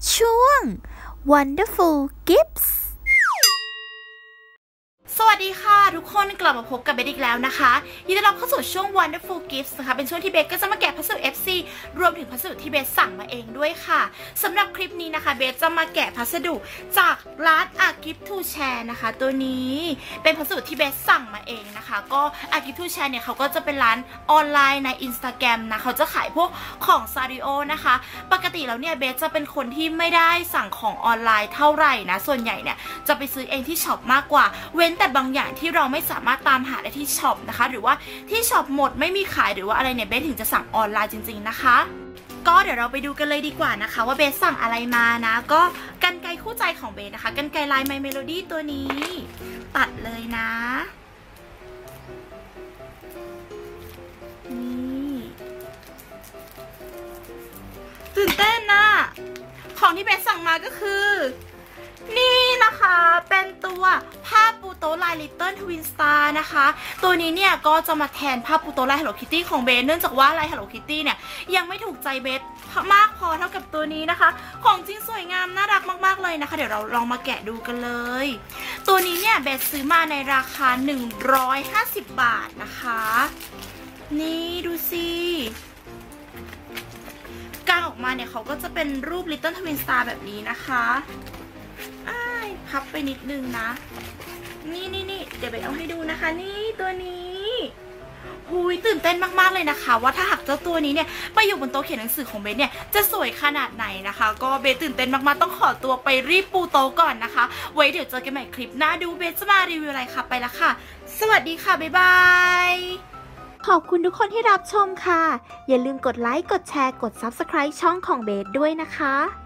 ช่วง Wonderful Gifts สวัสดีค่ะทุกคนกลับมาพบกับเบสอีกแล้วนะคะยินดีต้อนรับเข้าสู่ช่วง Wonderful Gifts นะคะเป็นช่วงที่เบสก็จะมาแกะพัสดุ FC รวมถึงพัสดุที่เบสสั่งมาเองด้วยค่ะสำหรับคลิปนี้นะคะเบสจะมาแกะพัสดุจากร้าน A Gift to Share นะคะตัวนี้เป็นพัสดุที่เบสสั่งมาเองนะคะก็ A Gift to Share เนี่ยเขาก็จะเป็นร้านออนไลน์ใน Instagram นะเขาจะขายพวกของซาริโอนะคะปกติแล้วเนี่ยเบสจะเป็นคนที่ไม่ได้สั่งของออนไลน์เท่าไหร่นะส่วนใหญ่เนี่ยจะไปซื้อเองที่ช็อปมากกว่าเว้นแต่บางอย่างที่เราไม่สามารถตามหาได้ที่ช็อปนะคะหรือว่าที่ช็อปหมดไม่มีขายหรือว่าอะไรเนี่ยเบสถึงจะสั่งออนไลน์จริงๆนะคะก็เดี๋ยวเราไปดูกันเลยดีกว่านะคะว่าเบสสั่งอะไรมานะก็กรรไกรคู่ใจของเบสนะคะกรรไกรลาย My Melody ตัวนี้ตัดเลยนะนี่ตื่นเต้นนะของที่เบสสั่งมาก็คือนี่นะคะเป็นตัวผ้าปูโต๊ะลาย Little Twin Star นะคะตัวนี้เนี่ยก็จะมาแทนผ้าปูโต๊ะลาย Hello Kitty ของเบสเนื่องจากว่าลาย Hello Kitty เนี่ยยังไม่ถูกใจเบสมากพอเท่ากับตัวนี้นะคะของจริงสวยงามน่ารักมากๆเลยนะคะเดี๋ยวเราลองมาแกะดูกันเลยตัวนี้เนี่ยเบสซื้อมาในราคา150 บาทนะคะนี่ดูสิกางออกมาเนี่ยเขาก็จะเป็นรูป Little Twin Star แบบนี้นะคะพับไปนิดนึงนะนี่เดี๋ยวไปเอาให้ดูนะคะนี่ตัวนี้หุยตื่นเต้นมากๆเลยนะคะว่าถ้าหากเจ้าตัวนี้เนี่ยไปอยู่บนโต๊ะเขียนหนังสือของเบสเนี่ยจะสวยขนาดไหนนะคะก็เบสตื่นเต้นมากๆต้องขอตัวไปรีบปูโต๊ะก่อนนะคะไว้เดี๋ยวเจอกันใหม่คลิปหน้าดูเบสจะมารีวิวอะไรค่ะไปละค่ะสวัสดีค่ะบ๊ายบายขอบคุณทุกคนที่รับชมค่ะอย่าลืมกดไลค์กดแชร์กด Subscribe ช่องของเบสด้วยนะคะ